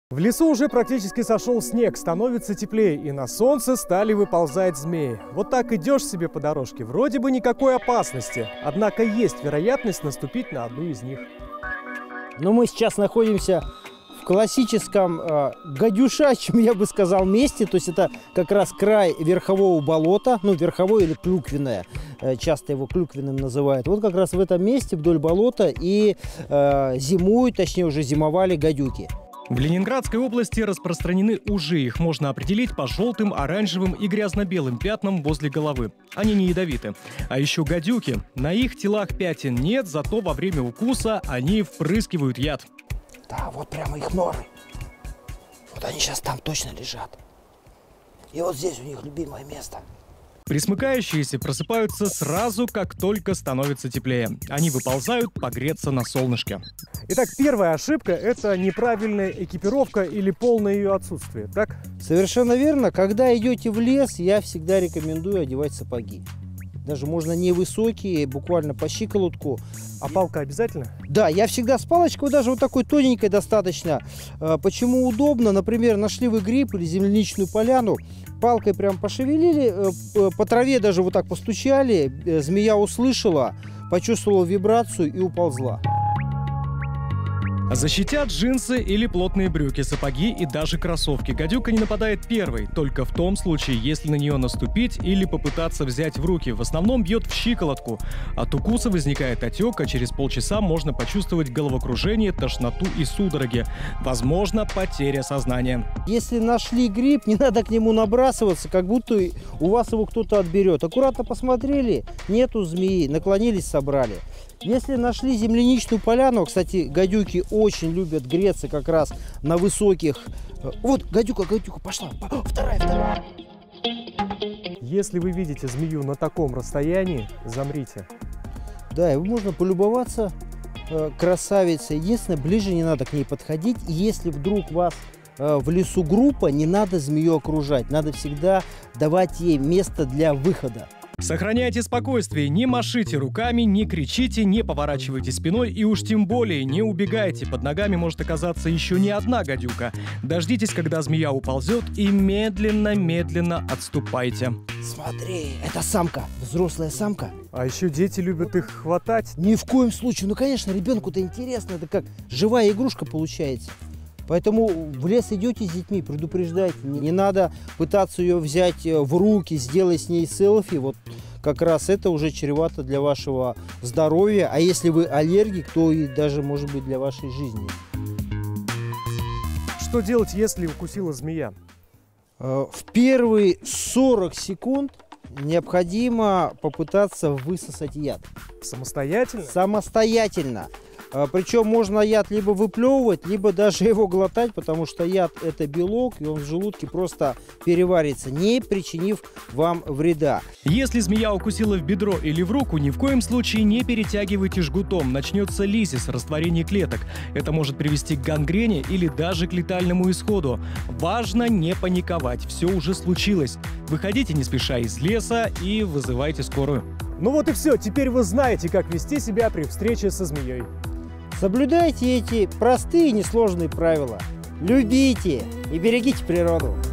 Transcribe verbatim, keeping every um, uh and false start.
В лесу уже практически сошел снег, становится теплее, и на солнце стали выползать змеи. Вот так идешь себе по дорожке, вроде бы никакой опасности, однако есть вероятность наступить на одну из них. Но мы сейчас находимся в классическом э, гадюшачьем, я бы сказал, месте. То есть это как раз край верхового болота, ну верховое или клюквенное, э, часто его клюквенным называют. Вот как раз в этом месте вдоль болота и э, зимуют, точнее уже зимовали гадюки. В Ленинградской области распространены ужи. Их можно определить по желтым, оранжевым и грязно-белым пятнам возле головы. Они не ядовиты. А еще гадюки. На их телах пятен нет, зато во время укуса они впрыскивают яд. Да, вот прямо их норы. Вот они сейчас там точно лежат. И вот здесь у них любимое место. Пресмыкающиеся просыпаются сразу, как только становится теплее. Они выползают погреться на солнышке. Итак, первая ошибка – это неправильная экипировка или полное ее отсутствие, так? Совершенно верно. Когда идете в лес, я всегда рекомендую одевать сапоги. Даже можно невысокие, буквально по щиколотку. А палка обязательно? Да, я всегда с палочкой, даже вот такой тоненькой достаточно. Почему удобно? Например, нашли вы гриб или земляничную поляну, палкой прям пошевелили, по траве даже вот так постучали, змея услышала, почувствовала вибрацию и уползла. Защитят джинсы или плотные брюки, сапоги и даже кроссовки. Гадюка не нападает первой, только в том случае, если на нее наступить или попытаться взять в руки. В основном бьет в щиколотку. От укуса возникает отек, а через полчаса можно почувствовать головокружение, тошноту и судороги. Возможно, потеря сознания. Если нашли гриб, не надо к нему набрасываться, как будто у вас его кто-то отберет. Аккуратно посмотрели, нету змеи, наклонились, собрали. Если нашли земляничную поляну, кстати, гадюки очень любят греться как раз на высоких... Вот, гадюка, гадюка, пошла, вторая, вторая. Если вы видите змею на таком расстоянии, замрите. Да, и можно полюбоваться э, красавицей. Единственное, ближе не надо к ней подходить. И если вдруг вас э, в лесу группа, не надо змею окружать. Надо всегда давать ей место для выхода. Сохраняйте спокойствие, не машите руками, не кричите, не поворачивайте спиной и уж тем более не убегайте. Под ногами может оказаться еще не одна гадюка. Дождитесь, когда змея уползет, и медленно-медленно отступайте. Смотри, это самка, взрослая самка. А еще дети любят их хватать. Ни в коем случае. Ну, конечно, ребенку-то интересно, это как живая игрушка получается. Поэтому в лес идете с детьми, предупреждайте. Не надо пытаться ее взять в руки, сделать с ней селфи. Вот как раз это уже чревато для вашего здоровья. А если вы аллергик, то и даже, может быть, для вашей жизни. Что делать, если укусила змея? В первые сорок секунд необходимо попытаться высосать яд. Самостоятельно? Самостоятельно. Причем можно яд либо выплевывать, либо даже его глотать, потому что яд – это белок, и он в желудке просто переварится, не причинив вам вреда. Если змея укусила в бедро или в руку, ни в коем случае не перетягивайте жгутом. Начнется лизис, растворение клеток. Это может привести к гангрене или даже к летальному исходу. Важно не паниковать, все уже случилось. Выходите не спеша из леса и вызывайте скорую. Ну вот и все, теперь вы знаете, как вести себя при встрече со змеей. Соблюдайте эти простые и несложные правила. Любите и берегите природу.